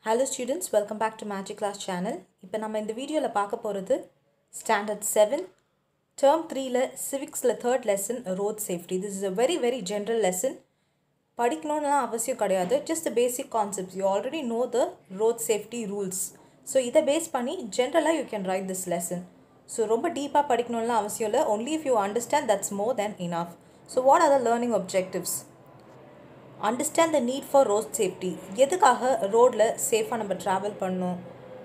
Hello students, welcome back to Magic Class channel. இப்போ நம்ம இந்த வீடியோல பார்க்க போறது Standard 7 Term 3ல Civicsல 3rd lesson Road Safety. This is a very general lesson. படிக்கணும்னா அவசியம் கிடையாது. Just the basic concepts. You already know the road safety rules. So இதை பேஸ் பண்ணி generally you can write this lesson. So ரொம்ப டீப்பா படிக்கணும்னா அவசியம் இல்லை. Only if you understand, that's more than enough. So what are the learning objectives? Understand the need for road safety. எதுக்காக ரோட்ல சேஃபாக நம்ம ட்ராவல் பண்ணணும்,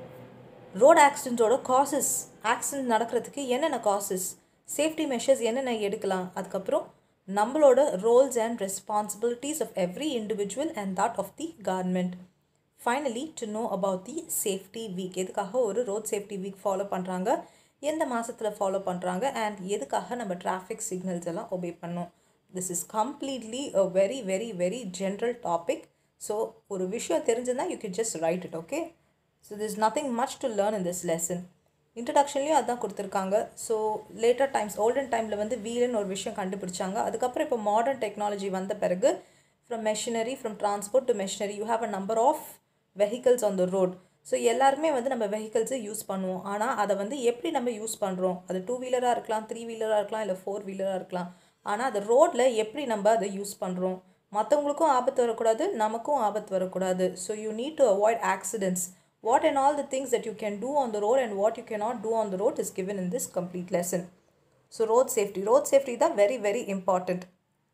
ரோட் ஆக்சிடென்ட்டோட காசஸ், ஆக்சிடென்ட் நடக்கிறதுக்கு என்னென்ன காசஸ், சேஃப்டி மெஷர்ஸ் என்னென்ன எடுக்கலாம், அதுக்கப்புறம் நம்மளோட roles and responsibilities of every individual and that of the government. Finally to know about the safety week. எதுக்காக ஒரு ரோட் சேஃப்டி வீக் ஃபாலோ பண்ணுறாங்க, எந்த மாதத்தில் ஃபாலோ பண்ணுறாங்க, அண்ட் எதுக்காக நம்ம டிராஃபிக் சிக்னல்ஸ் எல்லாம் ஒபே பண்ணோம். This is completely a very general topic. So ஒரு விஷயம் தெரிஞ்சதுன்னா you can just write it, okay? So there's nothing much to learn in this lesson. இன்ட்ரடக்ஷன்லேயும் அதான் கொடுத்துருக்காங்க. ஸோ லேட்டர் டைம்ஸ், ஓல்டன் டைமில் வந்து வீல்னு ஒரு விஷயம் கண்டுபிடிச்சாங்க. அதுக்கப்புறம் இப்போ மாடர்ன் டெக்னாலஜி வந்த பிறகு from machinery, from transport to machinery, you have a number of vehicles on the road. So எல்லாருமே வந்து நம்ம வெஹிக்கல்ஸை யூஸ் பண்ணுவோம். ஆனால் அதை வந்து எப்படி நம்ம யூஸ் பண்ணுறோம், அது 2 வீலராக இருக்கலாம், 3 வீலராக இருக்கலாம், இல்லை 4 வீலராக இருக்கலாம். ஆனால் அது ரோட்டில் எப்படி நம்ம அதை யூஸ் பண்ணுறோம், மற்றவங்களுக்கும் ஆபத்து வரக்கூடாது, நமக்கும் ஆபத்து வரக்கூடாது. So you need to avoid accidents. What and all the things that you can do on the road and what you cannot do on the road is given in this complete lesson. So road safety is very important.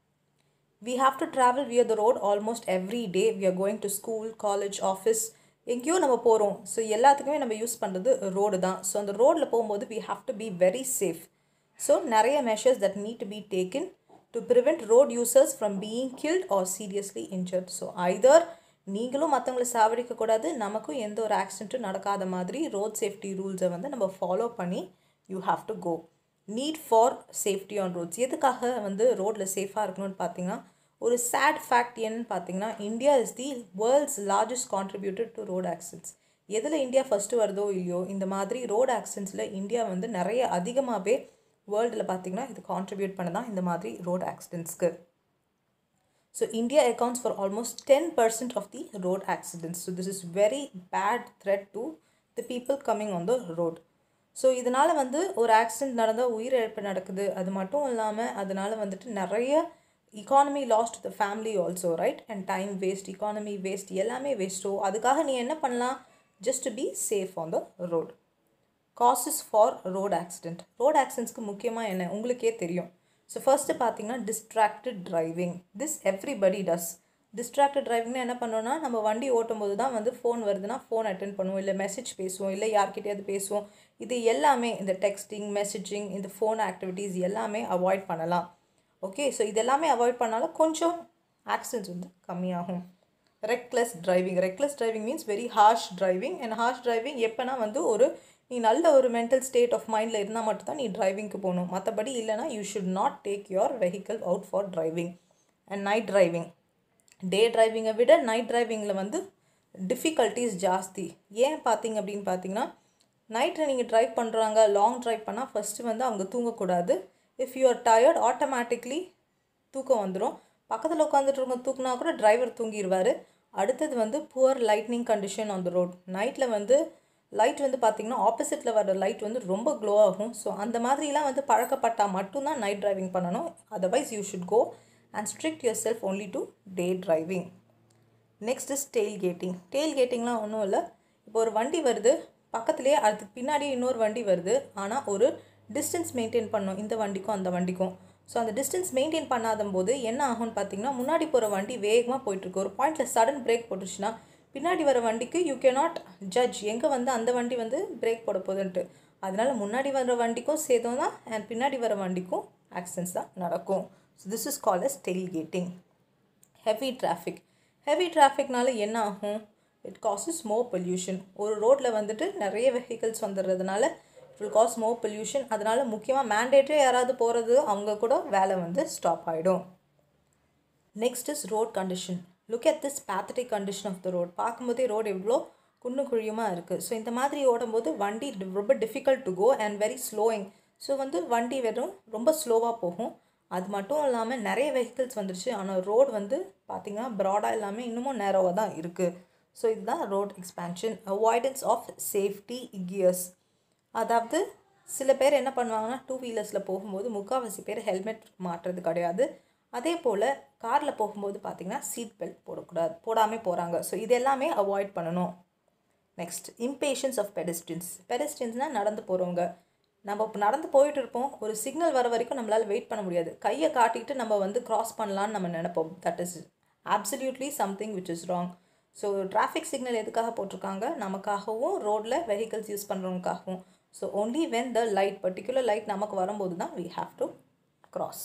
We have to travel via the road almost every day. We are going to school, college, office, எங்கேயோ நம்ம போகிறோம். So எல்லாத்துக்குமே நம்ம use பண்ணுறது road தான். So அந்த ரோடில் போகும்போது we have to be very safe. So நிறைய measures that need to be taken to prevent road users from being killed or seriously injured. So either நீங்களும் மற்றவங்களை சாவடிக்கக்கூடாது, நமக்கும் எந்த ஒரு ஆக்சிடென்ட்டும் நடக்காத மாதிரி ரோட் சேஃப்டி ரூல்ஸை வந்து நம்ம ஃபாலோ பண்ணி you have to go. Need for safety on roads. எதுக்காக வந்து ரோட்டில் சேஃபாக இருக்கணும்னு பார்த்தீங்கன்னா, ஒரு சேட் ஃபேக்ட் என்னன்னு பார்த்தீங்கன்னா, India is the world's largest contributor to road accidents. எதில் இந்தியா ஃபஸ்ட்டு வருதோ இல்லையோ, இந்த மாதிரி ரோட் ஆக்சிடென்ட்ஸில் இந்தியா வந்து நிறைய அதிகமாகவே வேர்ல்டில் பார்த்திங்கன்னா இது கான்ட்ரிபியூட் பண்ண தான் இந்த மாதிரி ரோட் ஆக்சிடென்ட்ஸ்க்கு. So India accounts for almost 10% of the road accidents. So this is very bad threat to the people coming on the road. So இதனால் வந்து ஒரு ஆக்சிடென்ட் நடந்தால் உயிரிழப்பு நடக்குது. அது மட்டும் இல்லாமல் அதனால் வந்துட்டு நிறைய economy lost to the family also, right? And time waste, economy waste, எல்லாமே waste. ஸோ அதுக்காக நீ என்ன பண்ணலாம், just to be safe on the road. Causes for road accident. Road ஆக்சிடென்ட்ஸ்க்கு முக்கியமாக என்ன உங்களுக்கே தெரியும். ஸோ ஃபர்ஸ்ட்டு பார்த்தீங்கன்னா distracted driving. This everybody does. Distracted டிரைவிங்னா என்ன பண்ணோன்னா, நம்ம வண்டி ஓட்டும் போது தான் வந்து ஃபோன் வருதுன்னா ஃபோன் அட்டென்ட் பண்ணுவோம், இல்லை மெசேஜ் பேசுவோம், இல்லை யார்கிட்டயாவது பேசுவோம். இது எல்லாமே இந்த டெக்ஸ்டிங், மெசேஜிங், இந்த ஃபோன் ஆக்டிவிட்டீஸ் எல்லாமே அவாய்ட் பண்ணலாம். ஓகே, ஸோ இதெல்லாமே அவாய்ட் பண்ணாலும் கொஞ்சம் ஆக்சிடென்ட்ஸ் வந்து கம்மியாகும். Reckless driving means very harsh driving. And harsh driving எப்போனா வந்து நீ நல்ல ஒரு மென்டல் ஸ்டேட் ஆஃப் மைண்டில் இருந்தால் மட்டும்தான் நீ டிரைவிங்க்கு போகணும். மற்றபடி இல்லைனா you should not take your vehicle out for driving. And night driving, day டிரைவிங்கை விட நைட் டிரைவிங்கில் வந்து டிஃபிகல்ட்டிஸ் ஜாஸ்தி. ஏன் பார்த்தீங்க அப்படின்னு பார்த்தீங்கன்னா, நைட்டில் நீங்கள் ட்ரைவ் பண்ணுறாங்க, லாங் ட்ரைவ் பண்ணால் ஃபஸ்ட்டு வந்து அவங்க தூங்கக்கூடாது. If you are tired automatically தூக்கம் வந்துடும். பக்கத்தில் உட்காந்துட்டு தூக்குனா கூட டிரைவர் தூங்கிடுவார். அடுத்தது வந்து poor lightning condition on the road. நைட்டில் வந்து லைட் வந்து பார்த்திங்கன்னா ஆப்போசிட்டில் வர லைட் வந்து ரொம்ப க்ளோ ஆகும். ஸோ அந்த மாதிரிலாம் வந்து பழக்கப்பட்டால் மட்டும்தான் நைட் டிரைவிங் பண்ணணும். Otherwise you should go and strict yourself only to day driving. Next is டெயில் கேட்டிங்லாம் ஒன்றும் இல்லை. இப்போ ஒரு வண்டி வருது, பக்கத்துலேயே அதுக்கு பின்னாடி இன்னொரு வண்டி வருது, ஆனால் ஒரு டிஸ்டன்ஸ் மெயின்டைன் பண்ணணும் இந்த வண்டிக்கும் அந்த வண்டிக்கும். ஸோ அந்த டிஸ்டன்ஸ் மெயின்டைன் பண்ணாத போது என்ன ஆகும்னு பார்த்தீங்கன்னா, முன்னாடி போகிற வண்டி வேகமாக போயிட்டுருக்கு. ஒரு பாயிண்டில் சடன் பிரேக் போட்டுச்சுன்னா பின்னாடி வர வண்டிக்கு யூ கேனாட் ஜட்ஜ் எங்கே வந்து அந்த வண்டி வந்து பிரேக் போட போகுதுன்ட்டு. அதனால் முன்னாடி வர வண்டிக்கும் சேதம் தான், அண்ட் பின்னாடி வர வண்டிக்கும் ஆக்சிடென்ட்ஸ் தான் நடக்கும். So this is called as tailgating. Heavy டிராஃபிக்னால என்ன ஆகும், இட் காசஸ் மோர் பொல்யூஷன். ஒரு ரோட்டில் வந்துட்டு நிறைய வெஹிக்கிள்ஸ் வந்துடுறதுனால it will cause more pollution. அதனால் முக்கியமாக மேண்டேட்டரி யாராவது போகிறது அவங்க கூட வேலை வந்து ஸ்டாப் ஆகிடும். Next is road condition. Look at this pathetic condition of the road. பார்க்கும்போதே ரோடு எவ்வளோ குன்னும் குழியுமாக இருக்குது. ஸோ இந்த மாதிரி ஓடும்போது வண்டி ரொம்ப difficult to go and very slowing. So வந்து வண்டி ரொம்ப ஸ்லோவாக போகும். அது மட்டும் இல்லாமல் நிறைய வெஹிக்கிள்ஸ் வந்துருச்சு, ஆனால் ரோடு வந்து பார்த்திங்கன்னா ப்ராடாக இல்லாமல் இன்னமும் நேரோவாக தான் இருக்குது. ஸோ இதுதான் road expansion. Avoidance of safety gears. அதாவது சில பேர் என்ன பண்ணுவாங்கன்னா, டூ வீலர்ஸில் போகும்போது முக்கால்வாசி பேர் ஹெல்மெட் மாட்டுறது கிடையாது. அதே போல் காரில் போகும்போது பார்த்திங்கன்னா சீட் பெல்ட் போடாமல் போகிறாங்க. ஸோ இது எல்லாமே அவாய்ட் பண்ணணும். நெக்ஸ்ட், இம்பேஷன்ஸ் ஆஃப் பெடஸ்ட்ரியன்ஸ்னால் நடந்து போகிறவங்க. நம்ம இப்போ நடந்து போயிட்டு இருப்போம், ஒரு சிக்னல் வர வரைக்கும் நம்மளால் வெயிட் பண்ண முடியாது. கையை காட்டிட்டு நம்ம வந்து க்ராஸ் பண்ணலான்னு நம்ம நினைப்போம். That is absolutely something which is wrong. So traffic signal எதுக்காக போட்டிருக்காங்க? நமக்காகவும் ரோடில் வெஹிக்கல்ஸ் யூஸ் பண்ணுறவங்களுக்காகவும். So only when the light, particular light நமக்கு வரும்போது தான் we have to cross.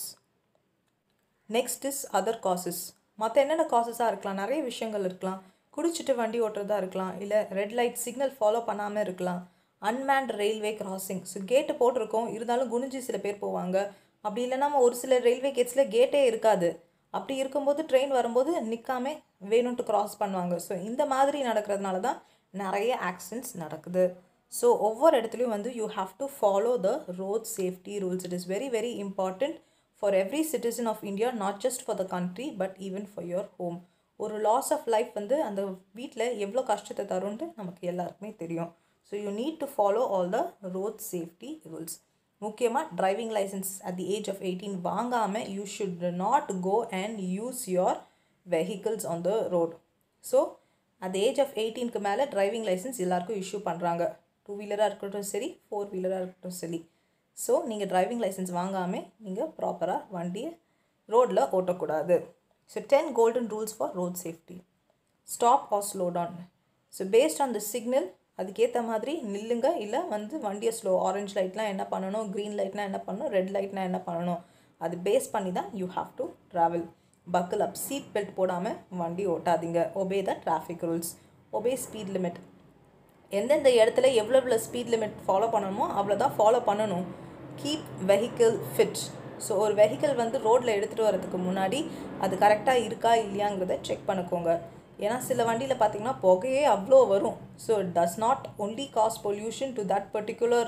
Next is other causes. மற்ற என்னென்ன காசஸாக இருக்கலாம்? நிறைய விஷயங்கள் இருக்கலாம். குடிச்சிட்டு வண்டி ஓட்டுறதா இருக்கலாம், இல்லை ரெட் லைட் சிக்னல் ஃபாலோ பண்ணாமல் இருக்கலாம், அன்மேண்ட் ரயில்வே கிராசிங். ஸோ கேட்டு போட்டிருக்கோம், இருந்தாலும் குனிஞ்சு சில பேர் போவாங்க. அப்படி இல்லைனா ஒரு சில ரயில்வே கேட்ஸில் கேட்டே இருக்காது. அப்படி இருக்கும்போது ட்ரெயின் வரும்போது நிற்காமல் வேணும்ட்டு க்ராஸ் பண்ணுவாங்க. ஸோ இந்த மாதிரி நடக்கிறதுனால தான் நிறைய ஆக்சிடென்ட்ஸ் நடக்குது. ஸோ ஒவ்வொரு இடத்துலையும் வந்து you have to follow the road safety rules. It is very very important for every citizen of India, not just for the country but even for your home. ஒரு லாஸ் ஆஃப் லைஃப் வந்து அந்த வீட்டில் எவ்வளோ கஷ்டத்தை தரும்ன்ட்டு நமக்கு எல்லாருக்குமே தெரியும். So you need to follow all the road safety rules. முக்கியமாக driving licence at the age of 18 வாங்காமல் you should not go and use your vehicles on the road. So at the age of 18க்கு மேலே driving licence எல்லாருக்கும் issue பண்ணுறாங்க. 2 வீலராக இருக்கட்டும் சரி, 4 வீலராக இருக்கட்டும் சரி. ஸோ நீங்கள் டிரைவிங் லைசன்ஸ் வாங்காமல் நீங்கள் ப்ராப்பராக வண்டியை ரோடில் ஓட்டக்கூடாது. So 10 golden rules for road safety. Stop or slow down. So based on the signal அதுக்கேற்ற மாதிரி நில்லுங்க, இல்லை வந்து வண்டியை ஆரஞ்ச் லைட்லாம் என்ன பண்ணணும், க்ரீன் லைட்னால் என்ன பண்ணணும், ரெட் லைட்னால் என்ன பண்ணணும், அது பேஸ் பண்ணி தான் you have to travel. Buckle up, seat belt போடாமல் வண்டி ஓட்டாதீங்க. Obey the traffic rules. Obey speed limit. எந்தெந்த இடத்துல எவ்வளோ ஸ்பீட் லிமிட் ஃபாலோ பண்ணணுமோ அவ்வளோதான் ஃபாலோ பண்ணணும். Keep vehicle fit. ஸோ ஒரு வெஹிக்கிள் வந்து ரோட்டில் எடுத்துகிட்டு வரதுக்கு முன்னாடி அது கரெக்டாக இருக்கா இல்லையாங்கிறத செக் பண்ணிக்கோங்க. ஏன்னா சில வண்டியில் பார்த்திங்கன்னா புகையே அவ்வளோ வரும். So it does not only cause pollution to that particular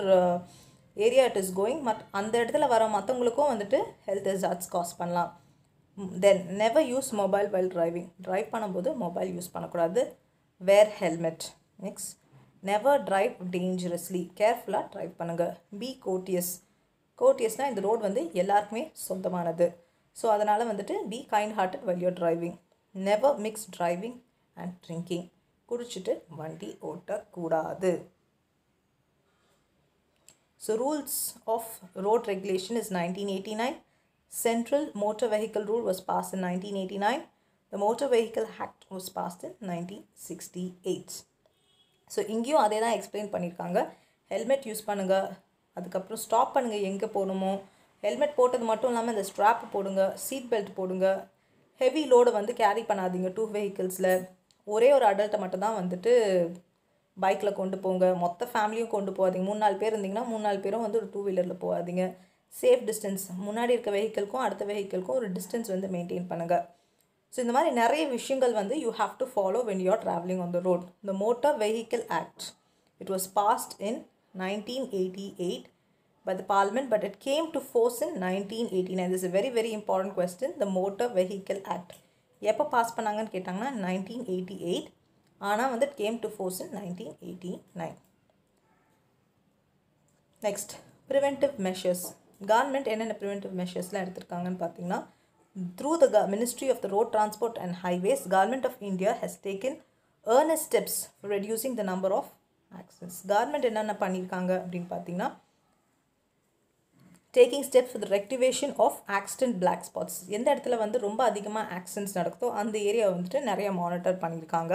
area it is going, but அந்த இடத்துல வர மற்றவங்களுக்கும் வந்துட்டு ஹெல்த் ஹசார்ட்ஸ் காஸ் பண்ணலாம். Then never use mobile while driving. Drive பண்ணும்போது மொபைல் யூஸ் பண்ணக்கூடாது. Wear helmet. Next, never drive dangerously. கேர்ஃபுல்லாக drive பண்ணுங்கள். Be courteous. கோட்டியஸ்னால் இந்த ரோடு வந்து எல்லாருக்குமே சொந்தமானது. ஸோ அதனால் வந்துட்டு be kind hearted while you're driving. Never mix driving and drinking. குடிச்சிட்டு வண்டி ஓட்டக்கூடாது. So rules of road regulation is 1989. Central Motor Vehicle Rule was passed in 1989. The Motor Vehicle Act was passed in 1968. So இங்கேயும் அதே தான் explain பண்ணியிருக்காங்க. Helmet use பண்ணுங்கள், அதுக்கப்புறம் stop பண்ணுங்கள் எங்கே போகணுமோ. ஹெல்மெட் போட்டது மட்டும் இல்லாமல் இந்த ஸ்ட்ராப் போடுங்க, சீட் பெல்ட் போடுங்க. ஹெவி லோடை வந்து கேரி பண்ணாதீங்க. 2 வெஹிக்கிள்ஸில் ஒரே ஒரு அடல்ட்டை மட்டும் தான் வந்துட்டு பைக்கில் கொண்டு போங்க. மொத்த ஃபேமிலியும் கொண்டு போகாதீங்க. 3-4 பேர் இருந்தீங்கன்னா 3-4 பேரும் வந்து ஒரு 2 வீலரில் போகாதீங்க. சேஃப் டிஸ்டன்ஸ், முன்னாடி இருக்க வெஹிக்கிள்க்கும் அடுத்த வெஹிக்கிள்க்கும் ஒரு டிஸ்டன்ஸ் வந்து மெயின்டைன் பண்ணுங்கள். ஸோ இந்த மாதிரி நிறைய விஷயங்கள் வந்து you have to follow when you are travelling on the road. The motor vehicle act, it was passed in 1988 by the parliament, but it came to force in 1989. This is a very very important question. The Motor Vehicle Act எப்போ pass பண்ணாங்கன்னு கேட்டாங்கன்னா 1988. ஆனால் வந்து it came to force in 1989. Next, preventive measures. Government என்னென்ன preventive மெஷர்ஸ்லாம் எடுத்திருக்காங்கன்னு பார்த்தீங்கன்னா, through the Ministry of the Road Transport and Highways, Government of India has taken earnest steps for reducing the number of accidents. Government என்னென்ன பண்ணியிருக்காங்க அப்படின்னு பார்த்தீங்கன்னா, taking steps for the rectification of accident black spots. எந்த இடத்துல வந்து ரொம்ப அதிகமாக accidents நடக்குதோ அந்த ஏரியாவை வந்துட்டு நிறைய மானிட்டர் பண்ணியிருக்காங்க.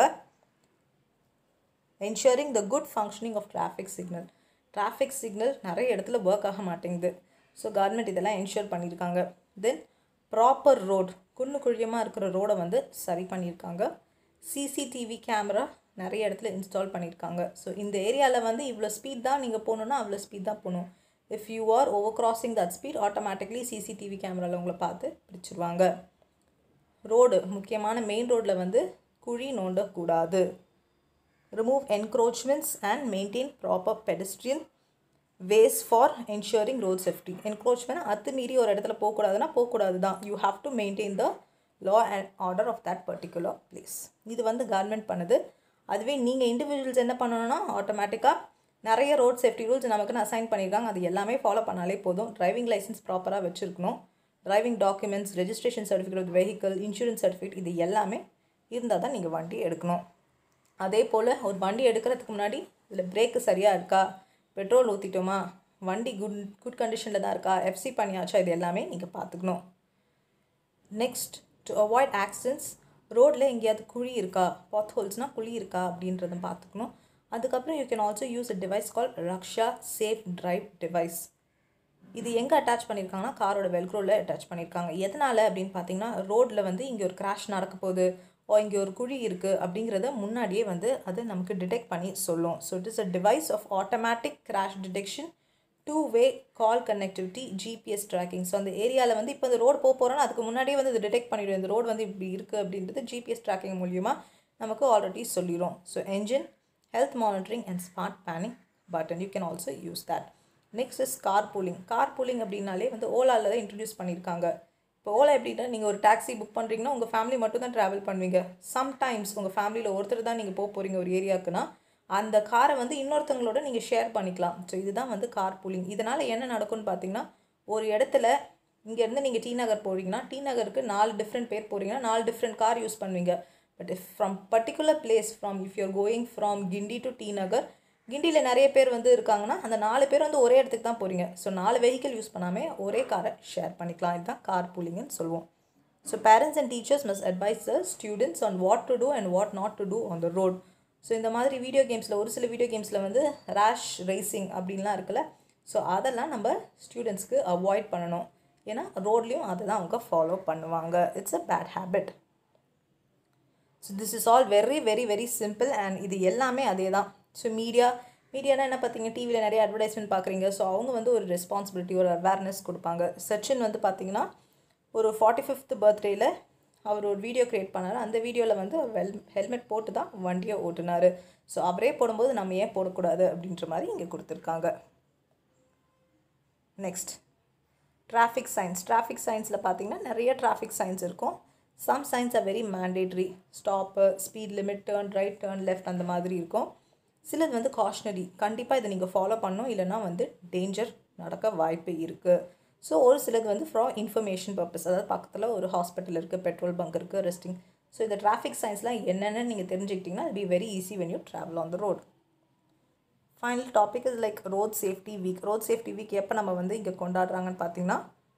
Ensuring the good functioning of traffic signal. Traffic signal நிறைய இடத்துல ஒர்க் ஆக மாட்டேங்குது. ஸோ கவர்மெண்ட் இதெல்லாம் என்ஷூர் பண்ணியிருக்காங்க. தென் ப்ராப்பர் ரோட், குழியமாக இருக்கிற ரோடை வந்து சரி பண்ணியிருக்காங்க. சிசிடிவி கேமரா நிறைய இடத்துல இன்ஸ்டால் பண்ணியிருக்காங்க. ஸோ இந்த ஏரியாவில் வந்து இவ்வளோ ஸ்பீட் தான் நீங்கள் போகணுன்னா அவ்வளோ ஸ்பீட் தான் போகணும். If you are over crossing that speed, automatically CCTV கேமராவில் உங்களை பார்த்து பிடிச்சிருவாங்க. ரோடு, முக்கியமான மெயின் ரோட்டில் வந்து குழி நோண்டக்கூடாது. Remove encroachments and maintain proper pedestrian ways for ensuring road safety. Encroachment அத்துமீறி ஒரு இடத்துல போகக்கூடாதுன்னா போகக்கூடாது தான். You have to maintain the law and order of that particular place. இது வந்து கவர்மெண்ட் பண்ணுது. அதுவே நீங்கள் இண்டிவிஜுவல்ஸ் என்ன பண்ணணும்னா ஆட்டோமேட்டிக்காக நிறைய ரோட் சேஃப்டி ரூல்ஸ் நமக்குன்னு அசைன் பண்ணியிருக்காங்க, அது எல்லாமே ஃபாலோ பண்ணாலே போதும். டிரைவிங் லைசன்ஸ் ப்ராப்பராக வச்சுருக்கணும், driving documents, registration certificate of vehicle, insurance certificate, இது எல்லாமே இருந்தால் தான் நீங்கள் வண்டி எடுக்கணும். அதே போல் ஒரு வண்டி எடுக்கிறதுக்கு முன்னாடி இதில் பிரேக்கு சரியாக இருக்கா, பெட்ரோல் ஊற்றிட்டோமா, வண்டி குட் கண்டிஷனில் தான் இருக்கா, எஃப்சி பண்ணியாச்சா, இது எல்லாமே நீங்கள் பார்த்துக்கணும். நெக்ஸ்ட், டு அவாய்ட் ஆக்சிடென்ட்ஸ், ரோடில் எங்கேயாவது குழி இருக்கா, பாத் ஹோல்ஸ்னால் குழி இருக்கா அப்படின்றத பார்த்துக்கணும். அதுக்கப்புறம் you can also use a device call Raksha safe drive device. இது எங்கே அட்டாச் பண்ணியிருக்காங்கன்னா காரோட வெல்க்ரோவில் அட்டாச் பண்ணியிருக்காங்க. எதனால் அப்படின்னு பார்த்தீங்கன்னா, ரோட்டில் வந்து இங்கே ஒரு கிராஷ் நடக்க போகுது, இங்கே ஒரு குழி இருக்குது அப்படிங்கிறத முன்னாடியே வந்து அது நமக்கு டிடெக்ட் பண்ணி சொல்லும். So it is a device of automatic crash detection, 2-way call connectivity, GPS tracking. So அந்த ஏரியாவில் வந்து இப்போ இந்த ரோடு போகிறோன்னா அதுக்கு முன்னாடியே வந்து இது டிடெக்ட் பண்ணிவிடும், இந்த ரோடு வந்து இப்படி இருக்குது அப்படின்றது ஜிபிஎஸ் ட்ராக்கிங் மூலிமா நமக்கு ஆல்ரெடி சொல்லிடும். So engine, health monitoring and smart planning button, you can also use that. Next is carpooling. Carpooling அப்படின்னாலே வந்து ஓலாவில் தான் இன்ட்ரடியூஸ் பண்ணியிருக்காங்க. இப்போ ஓலா எப்படின்னா நீங்கள் ஒரு டாக்ஸி புக் பண்ணுறீங்கன்னா உங்கள் ஃபேமிலி மட்டும் தான் ட்ராவல் பண்ணுவீங்க. சம்டைம்ஸ் உங்கள் ஃபேமிலியில் ஒருத்தர் தான் நீங்கள் போகிறீங்க ஒரு ஏரியாவுக்குன்னா அந்த காரை வந்து இன்னொருத்தவங்களோட நீங்கள் ஷேர் பண்ணிக்கலாம். ஸோ இதுதான் வந்து கார்பூலிங். இதனால் என்ன நடக்கும்னு பார்த்தீங்கன்னா, ஒரு இடத்துல இங்கேருந்து நீங்கள் டி நகர் போகிறீங்கன்னா டி நகருக்கு 4 டிஃப்ரெண்ட் பேர் போகிறீங்கன்னா 4 டிஃப்ரெண்ட் கார் யூஸ் பண்ணுவீங்க. But if from particular place, if you're going from Gindi to T Nagar, கிண்டியில் நிறைய பேர் வந்து இருக்காங்கன்னா அந்த 4 பேர் வந்து ஒரே இடத்துக்கு தான் போகிறீங்க. ஸோ 4 வெஹிக்கிள் யூஸ் பண்ணாமல் ஒரே காரை ஷேர் பண்ணிக்கலாம். இதுதான் கார் பூலிங்னு சொல்லுவோம். So parents and teachers must advise the students on what to do and what not to do on the road. So இந்த மாதிரி வீடியோ கேம்ஸில் ஒரு சில வீடியோ கேம்ஸில் வந்து ரேஷ் ரேசிங் அப்படின்லாம் இருக்குல்ல, ஸோ அதெல்லாம் நம்ம ஸ்டூடெண்ட்ஸ்க்கு அவாய்ட் பண்ணணும். ஏன்னா ரோட்லேயும் அதை தான் அவங்க ஃபாலோ பண்ணுவாங்க. It's a bad habit. So this is all very very very simple and இது எல்லாமே அதே தான். ஸோ மீடியானா என்ன பார்த்தீங்க, டிவியில் நிறைய அட்வர்டைஸ்மெண்ட் பார்க்குறீங்க. ஸோ அவங்க வந்து ஒரு ரெஸ்பான்சிபிலிட்டி, ஒரு அவேர்னஸ் கொடுப்பாங்க. சச்சின் வந்து பார்த்திங்கன்னா ஒரு 45th பர்த்டேயில் அவர் ஒரு வீடியோ க்ரியேட் பண்ணார். அந்த வீடியோவில் வந்து ஹெல்மெட் போட்டு தான் வண்டியை ஓட்டுனார். ஸோ அவரே போடும்போது நம்ம ஏன் போடக்கூடாது அப்படின்ற மாதிரி இங்கே கொடுத்துருக்காங்க. Next, traffic signs. டிராஃபிக் சைன்ஸில் பார்த்திங்கன்னா நிறைய டிராஃபிக் சைன்ஸ் இருக்கும். Some signs are very mandatory, stop, speed limit, turn right, turn left அந்த மாதிரி இருக்கும். சிலது வந்து காஷ்னரி, கண்டிப்பாக இதை நீங்கள் ஃபாலோ பண்ணணும், இல்லைனா வந்து டேஞ்சர் நடக்க வாய்ப்பு இருக்குது. ஸோ ஒரு சிலது வந்து ஃபார் இன்ஃபர்மேஷன் பர்பஸ், அதாவது பக்கத்தில் ஒரு ஹாஸ்பிட்டல் இருக்குது, பெட்ரோல் பங்க் இருக்குது, ரெஸ்டிங். ஸோ இந்த டிராஃபிக் சைன்ஸ்லாம் என்னென்னு நீங்கள் தெரிஞ்சுக்கிட்டிங்கன்னா it be very easy when you travel on the road. Final topic is like road safety week. Road safety week எப்போ நம்ம வந்து இங்கே கொண்டாடுறாங்கன்னு பார்த்தீங்கன்னா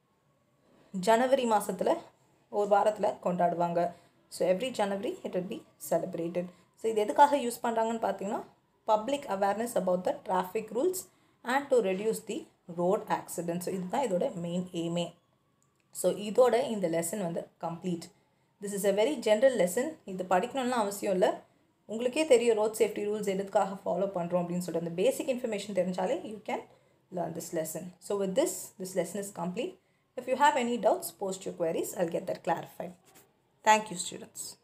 ஜனவரி மாதத்தில் ஒரு வாரத்தில் கொண்டாடுவாங்க. So every January it will be celebrated. So இது எதுக்காக யூஸ் பண்ணுறாங்கன்னு பார்த்தீங்கன்னா public awareness about the traffic rules and to reduce the road accidents. இதுதான் இதோட மெயின் எய்மே. ஸோ இதோட இந்த லெசன் வந்து complete. This is a very general lesson. இது படிக்கணும்னு அவசியம் இல்லை, உங்களுக்கே தெரியும் ரோட் சேஃப்டி ரூல்ஸ் எதுக்காக ஃபாலோ பண்ணுறோம் அப்படின்னு சொல்லிட்டு அந்த பேசிக் இன்ஃபர்மேஷன் தெரிஞ்சாலே you can learn this lesson. So with this lesson is complete. If you have any doubts, post your queries. I'll get that clarified. Thank you, students.